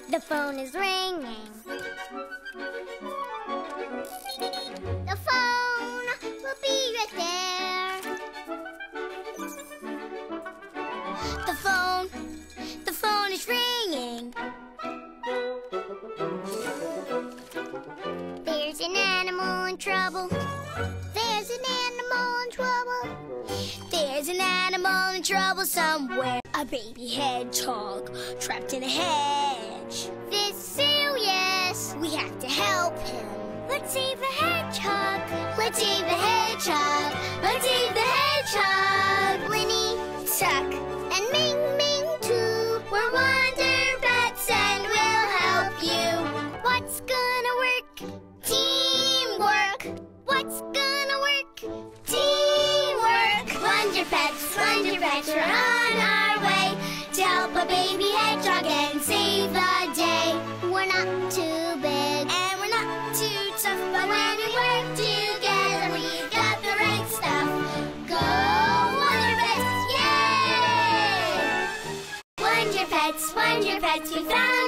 The phone is ringing. The phone will be right there. The phone is ringing. There's an animal in trouble. There's an animal in trouble. There's an animal in trouble somewhere. A baby hedgehog trapped in a hedge. This is serious. We have to help him. Let's save the hedgehog. Let's save the hedgehog. Let's save the hedgehog. Linny, Tuck, and Ming Ming too. We're Wonder Pets and we'll help you. What's gonna work? Teamwork. What's gonna work? Teamwork. Wonder Pets, we're on our way to help a baby hedgehog and save the day. We're not too big and we're not too tough, but when we work together, we've got the right stuff. Go Wonder Pets, yay! Wonder Pets, we found